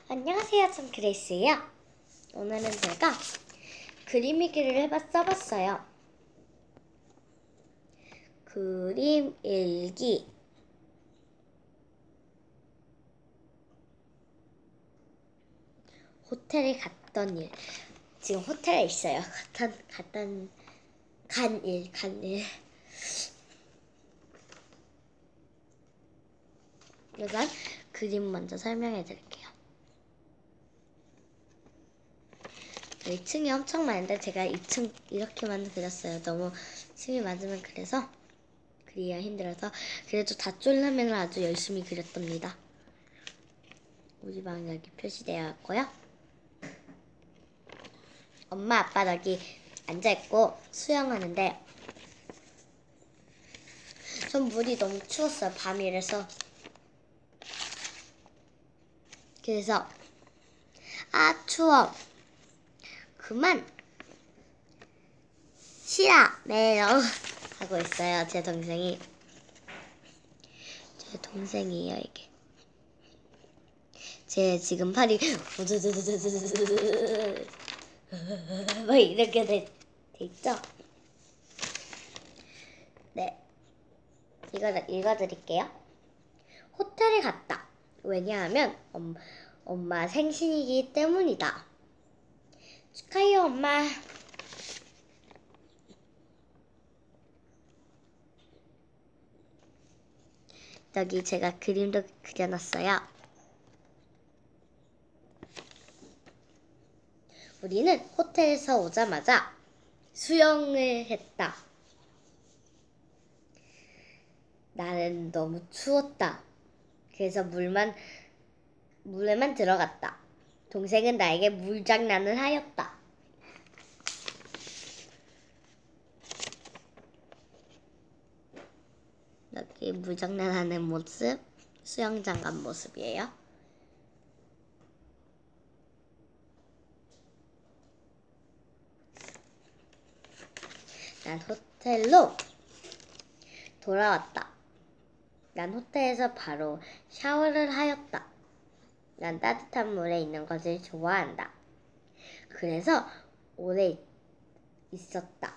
안녕하세요, 전 그레이스예요. 오늘은 제가 그림 일기를 써봤어요. 그림 일기. 호텔에 갔던 일. 지금 호텔에 있어요. 간 일. 일단 그림 먼저 설명해 드릴게요. 2층이 엄청 많은데 제가 2층 이렇게만 그렸어요. 너무 층이 많으면 그래서 그리기가 힘들어서 그래도 다 쫄라면 아주 열심히 그렸답니다. 우리 방 여기 표시되어 있고요. 엄마 아빠 여기 앉아있고 수영하는데 전 물이 너무 추웠어요. 밤이라서. 그래서 아 추워 그만 싫어 매요 하고 있어요. 제 동생이에요 이게. 제 지금 팔이 막 이렇게 돼 있죠? 네, 이거 읽어드릴게요. 호텔에 갔다. 왜냐하면 엄마 생신이기 때문이다. 축하해요 엄마. 여기 제가 그림도 그려놨어요. 우리는 호텔에서 오자마자 수영을 했다. 나는 너무 추웠다. 그래서 물에만 들어갔다. 동생은 나에게 물장난을 하였다. 여기 물장난하는 모습, 수영장 간 모습이에요. 난 호텔로 돌아왔다. 난 호텔에서 바로 샤워를 하였다. 난 따뜻한 물에 있는 것을 좋아한다. 그래서 오래 있었다.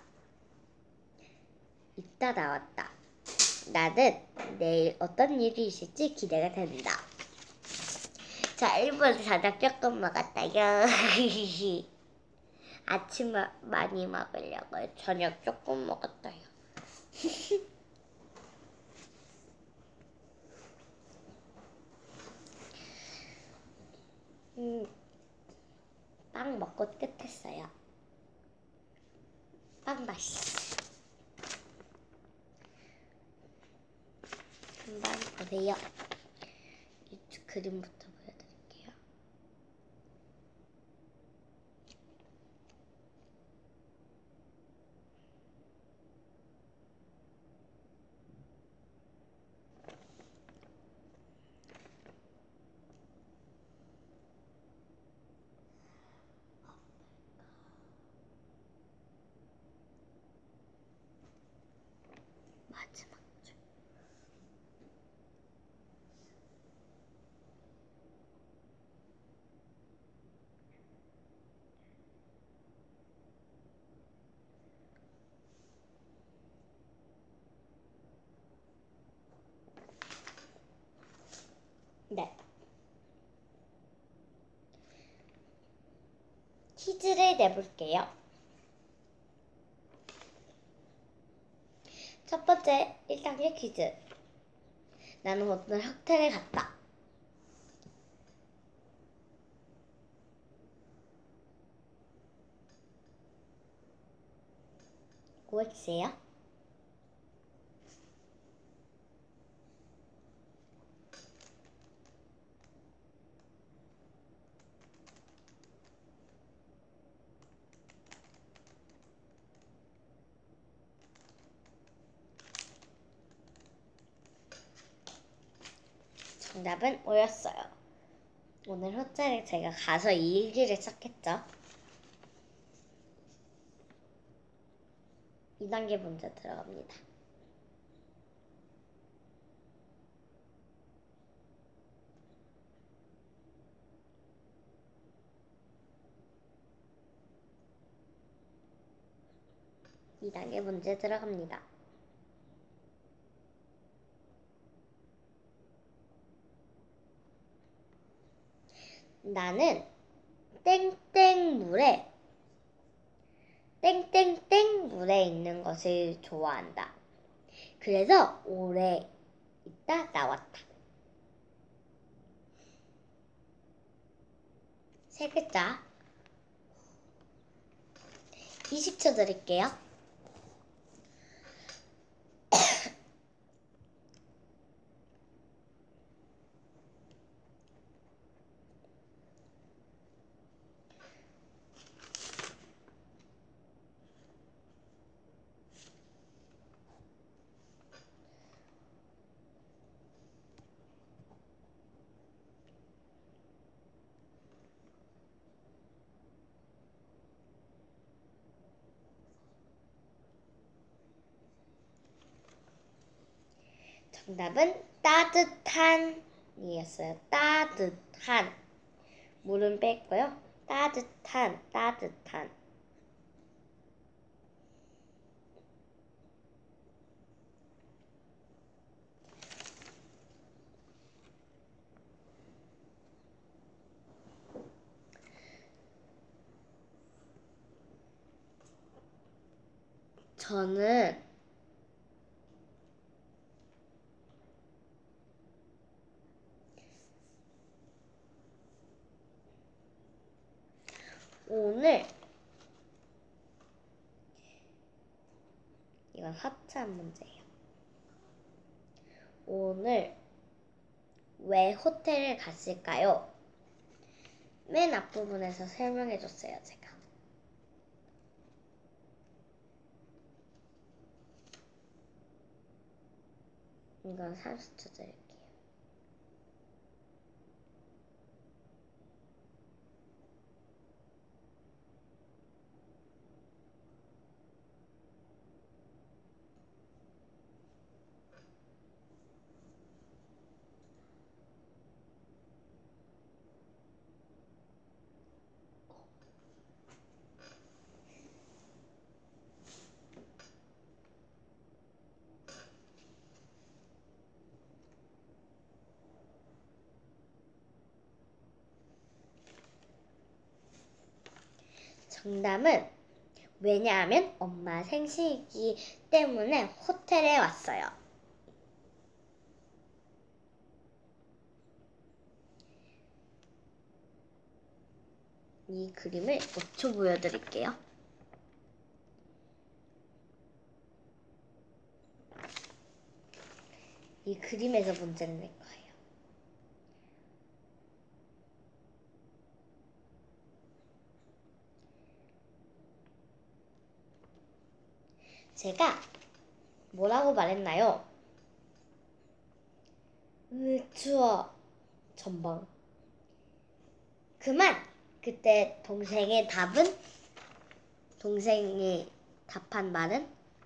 이따 나왔다. 나는 내일 어떤 일이 있을지 기대가 된다. 자, 일본 저녁 조금 먹었다요. 아침 많이 먹으려고 저녁 조금 먹었다요. 빵 먹고 끝했어요. 빵 맛있어. 한번 보세요. 이쪽 그림부터 보여드릴게요. 마지막 줄. 네. 퀴즈를 내볼게요. 첫 번째 1단계 퀴즈. 나는 오늘 호텔에 갔다. OX예요. 정답은 O였어요. 오늘 호텔에 제가 가서 이 일기를 썼겠죠. 2단계 문제 들어갑니다. 2단계 문제 들어갑니다. 나는 땡땡땡 물에 있는 것을 좋아한다. 그래서 오래 있다 나왔다. 세 글자. 20초 드릴게요. 정답은 따뜻한이었어요. 따뜻한. 물은 뺐고요. 따뜻한. 저는 오늘 이건 합참 문제예요. 오늘 왜 호텔을 갔을까요? 맨 앞부분에서 설명해줬어요, 제가. 이건 30초 드릴게요. 정답은 왜냐하면 엄마 생신이기 때문에 호텔에 왔어요. 이 그림을 5초 보여드릴게요. 이 그림에서 문제를 낼 거예요. 제가 뭐라고 말했나요? 추워. 전방. 그만! 그때 동생이 답한 말은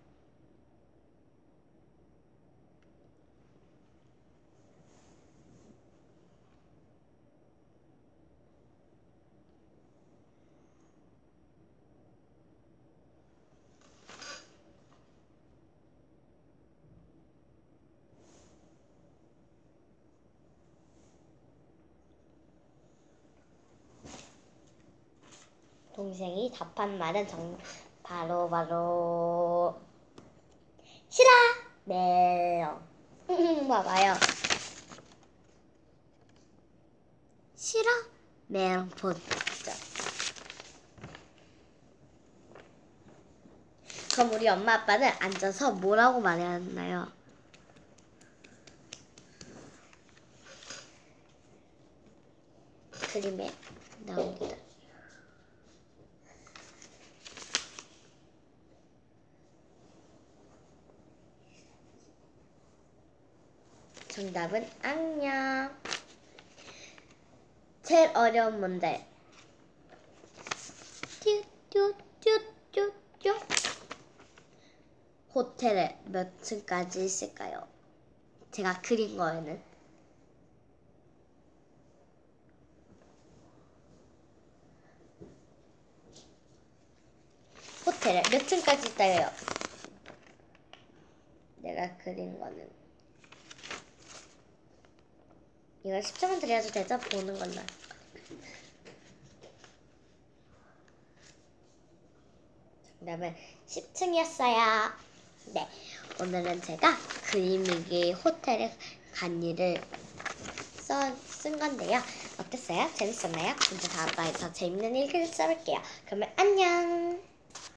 바로 싫어! 메롱. 봐봐요. 싫어? 메롱 포즈. 그럼 우리 엄마 아빠는 앉아서 뭐라고 말했나요? 그림에 나옵니다. 정답은 안녕. 제일 어려운 문제. 쭈쭈쭈쭈쭈. 호텔에 몇 층까지 있을까요? 제가 그린 거에는. 호텔에 몇 층까지 있다요? 내가 그린 거는 이거 10점은 드려도 되죠? 보는 걸로. 정답은 10층이었어요. 네, 오늘은 제가 그림일기 호텔에 간 일을 쓴 건데요. 어땠어요? 재밌었나요? 진짜 다음번에 더 재밌는 일기를 써볼게요. 그러면 안녕!